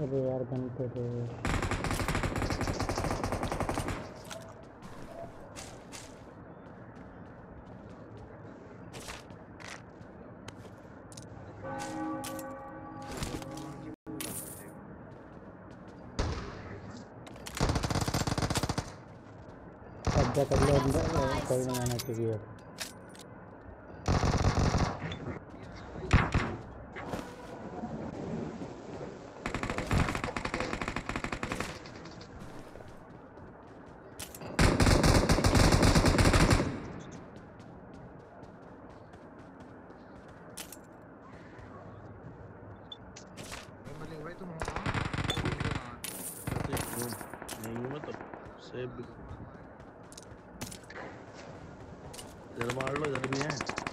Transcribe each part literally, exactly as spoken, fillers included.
अरे यार गन पे थे। कब्जा कर लो अंदर, कोई नहीं आना चाहिए। इधर मार लो, इधर भी है।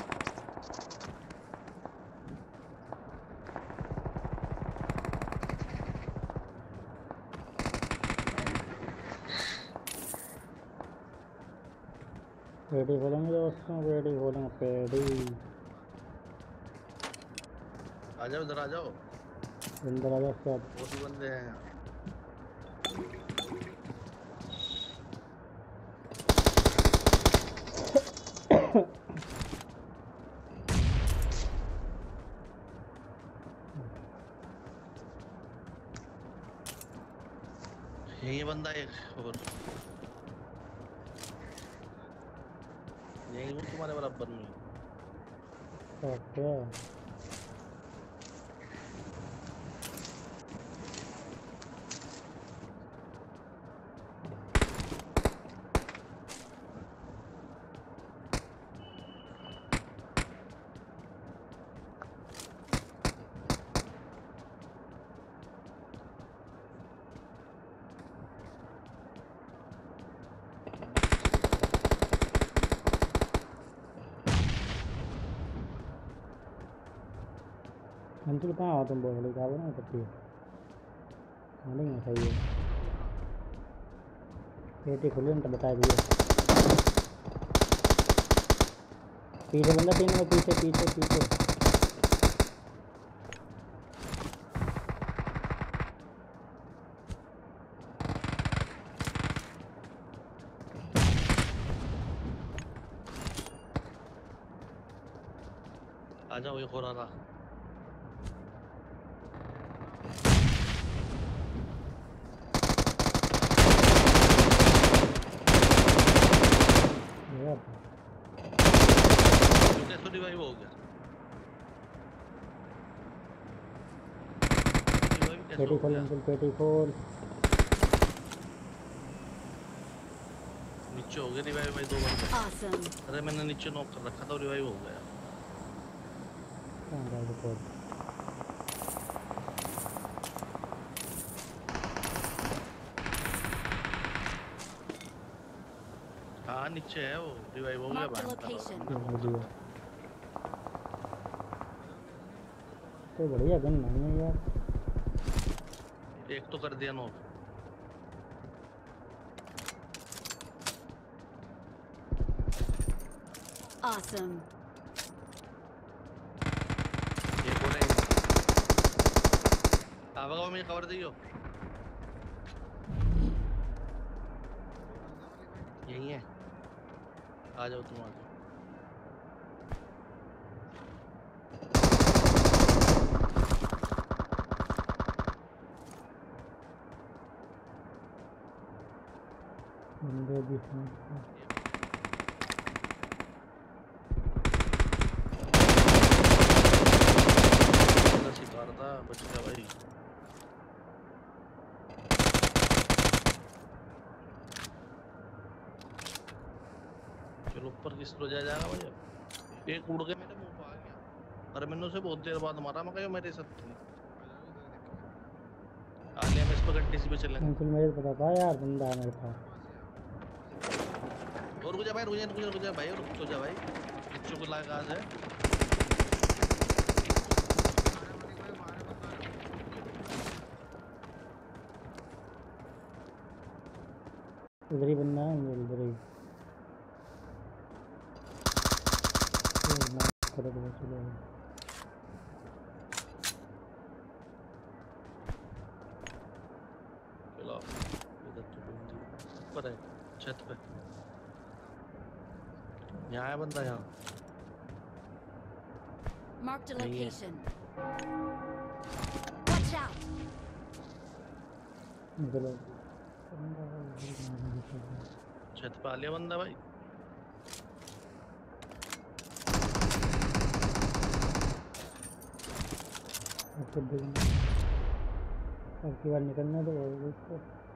पेड़ी खोलेंगे दोस्तों, पेड़ी खोलेंगे पेड़ी। आ जाओ, इधर आ जाओ, अंदर आ जाओ सब। बहुत ही बंदे हैं यहाँ। यही बंदा एक और यही हूँ तुम्हारे बराबर में। ओके अंशुल कहाँ हो तुम? बोल रही क्या ना करती है? हाँ नहीं है, सही है। पेटी खुली तो बता दिए। पीछे बंदा तीन में, पीछे पीछे पीछे। आ जाओ, एक और आ रहा। कैसे रिवाइव हो गया? पेटी खोल अंकल, पेटी खोल। नीचे हो गया रिवाइव भाई, दो बंदे। Awesome. अरे मैंने नीचे नॉक कर रखा था, रिवाइव हो गया। कहाँ गया रिपोर्ट? हाँ नीचे है वो, रिवाइव हो गया। Mark the location. तो बढ़िया गन नहीं है यार। एक तो कर दिया नॉक। Awesome. ये बोले आवागा में कवर दियो। यही है, आ जाओ तुम, आ जाओ। बंदे भी हैं। शिकार था, बच गया भाई। चलो ऊपर किस तरह जाया जाएगा भाई? एक उड़ के मेरे मुंह पे आ गया। अरे मैंने उसे बहुत देर बाद मारा, मैं कहा मेरे साथ आगे हम इस पर गड्ढे से चलेंगे। अंकल मेरे को पता था यार, बंदा है मेरे पास। और रुक जा भाई, रुक जा रुक जा रुक जा भाई, रुक तो जा भाई। बच्चों को लाग आज है। उधर ही बंदा है, उधर ही। करो तो चलो। ऊपर है छत पे। यहाँ है बंदा यहाँ। Marked a नहीं है। location. Watch out! निकलो। छत पे आ लिया बंदा भाई। अब की बार निकलना तो उसको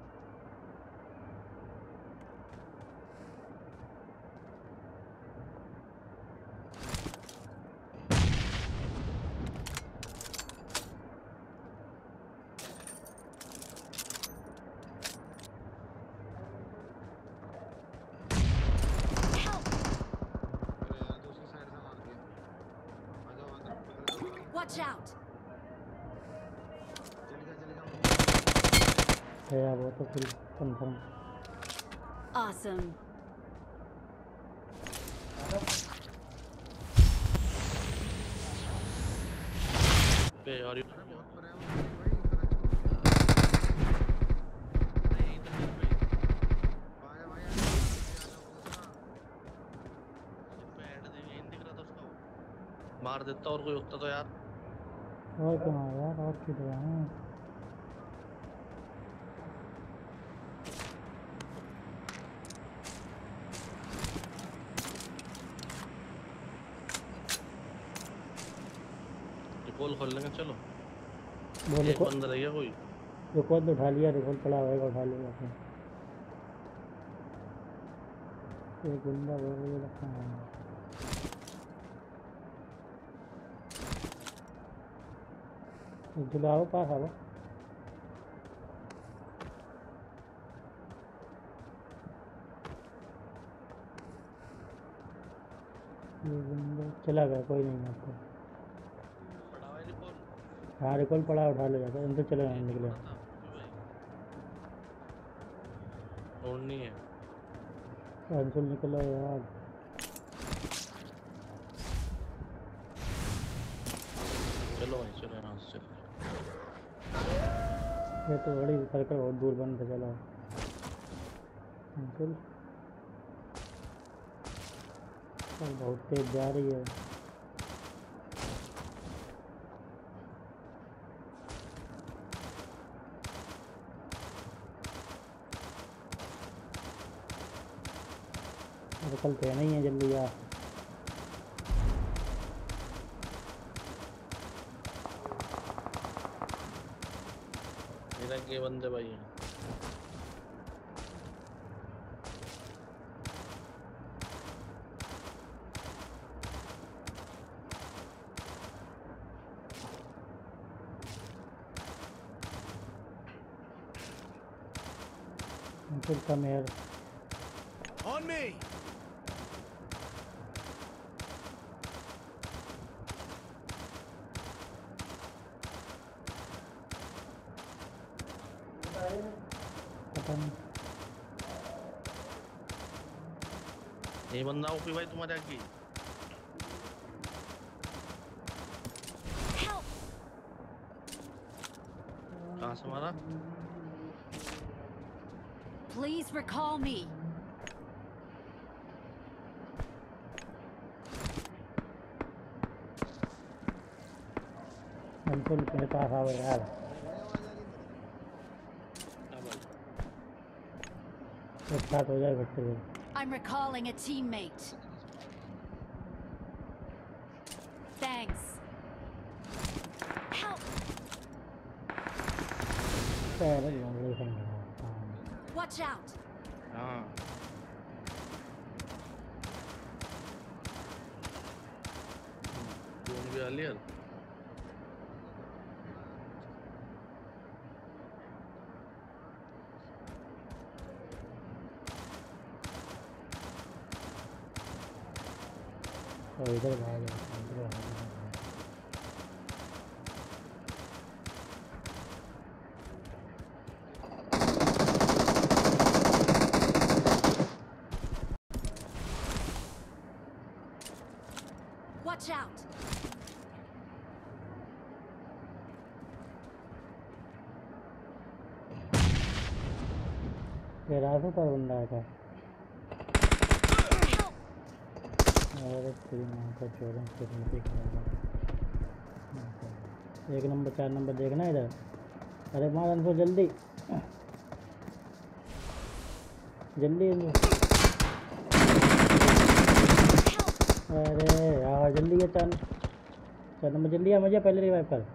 Watch out! है वो तो फिर कंफर्म। Awesome. पे और यू- मार देता और कोई होता तो यार। और क्या यार, और किधर है? रिकॉल खोल लेंगे चलो। वो एक रिकॉल बंदा रह गया कोई। रिकॉल तो उठा लिया, रिकॉल पड़ा होगा, उठा लिया आपने। एक बंदा वो मुझे लगता है दुलाओ पास आओ। ये बंदा चला गया, कोई नहीं आपको। पड़ा हुआ है रिकॉल। हाँ रिकॉल पड़ा, उठा लो जाकर, अंदर चले जाने निकले। और नहीं है। अंदर निकलो यार। चलो भाई चलो यहाँ से चलो। ये तो बड़ी सर्कल बहुत दूर बंद है, चलो अंकुल। बहुत तेज जा रही है। सर्कल पे नहीं है, जल्दी जा। मेरा के बंदे भाई हैं। अंकुल का मेयर On me! पता नहीं। ये बंदा ओपी भाई तुम्हारे आगे। Help! कहाँ से मारा? Please recall me. अंकुल मेरे पास आओ यार। क्या भाई? एक साथ हो जाए बच्चे। I'm recalling a teammate. Thanks. Help! Watch out! हाँ। कौन भी आ लिया? और इधर भाग इधर भाग। Watch out! ये रास्ते पर बंदा था। Help! अरे तेरी माँ का चोर है, तेरी मती खाएगा। एक नंबर चार नंबर देखना इधर। अरे मार इनको जल्दी जल्दी इनको। अरे यार जल्दी है चार चार नंबर जल्दी आ, मुझे पहले रिवाइव कर।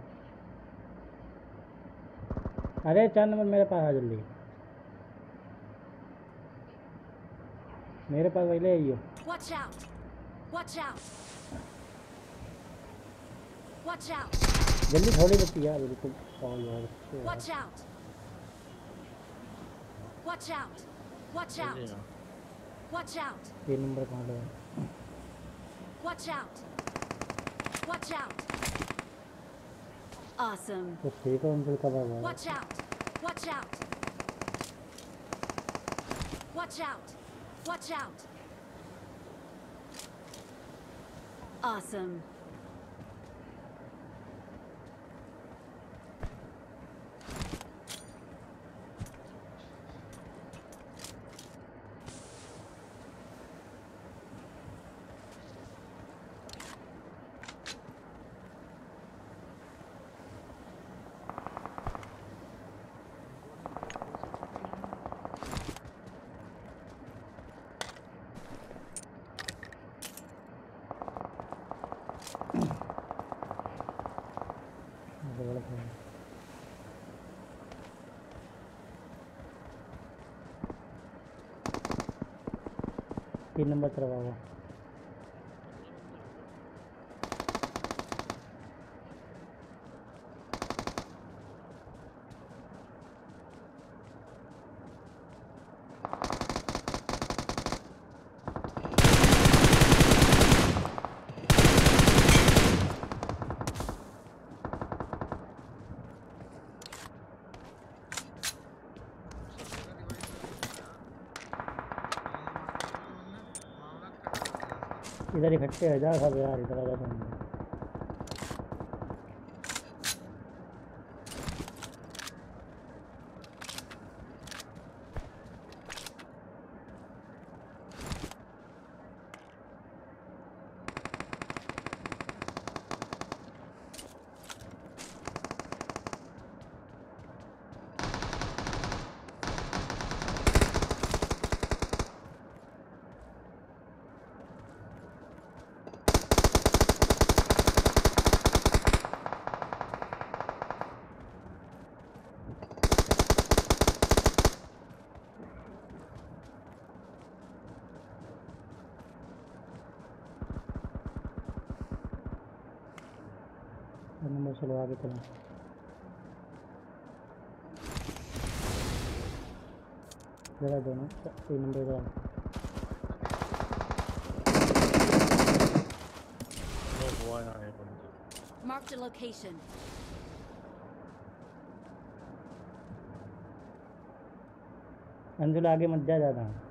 अरे चार नंबर मेरे पास आ जल्दी, मेरे पास पहले आई हो। Watch out! Watch out! Watch out! जल्दी थोड़ी बची यार, बिल्कुल पागल यार। Watch out! Watch out! Watch out! चलेगा। Watch out! तीन नंबर कहाँ लगा? Watch out! Watch out! Awesome! तो ठीक है उनसे कब आएगा? Watch out! Watch out! Watch out! Watch out! Awesome! तीन नंबर तरफ आवा। इधर इकट्ठे हो जा सब यार, इधर आ जा तुम। नंबर चलो आगे चलो। जरा दोनों तीन नंबर का वो हुआ यहाँ है बंदा। Marked a location. अंजुल आगे मत जा ज़्यादा।